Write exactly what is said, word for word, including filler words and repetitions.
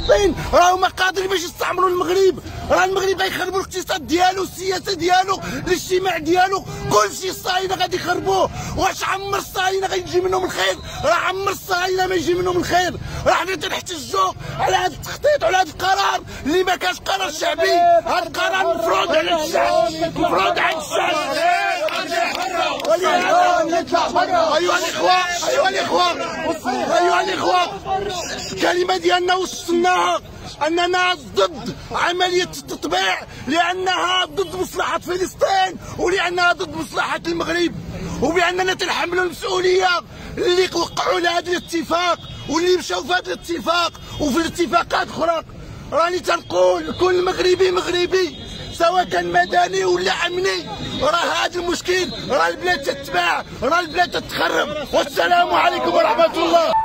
فلسطين راهما قادرين باش يستعمروا المغرب. راه المغرب غيخربوا الاقتصاد ديالو، السياسه ديالو، الاجتماع ديالو، كلشي الصهاينه غادي يخربوه. واش عمر الصهاينه غيجي منهم الخير؟ راه عمر الصهاينه ما يجي منهم الخير. راه حنا تنحتجوا على هذا التخطيط وعلى هذا القرار اللي ما كانش قرار شعبي. هذا القرار مفروض على الشعب، مفروض على الشعب. ايها الاخوه، ايها الاخوه، ايها الاخوه، الكلمه ديالنا وصلناها اننا ضد عمليه التطبيع، لانها ضد مصلحه فلسطين ولانها ضد مصلحه المغرب، وباننا تنحملوا المسؤوليه اللي وقعوا لهذا الاتفاق واللي مشاو في هذا الاتفاق وفي الاتفاقات اخرى. راني تنقول كل مغربي مغربي سواء كان مدني ولا امني، راه هذا المشكل، راه البلاد تتباع، راه البلاد تتخرب. والسلام عليكم ورحمه الله.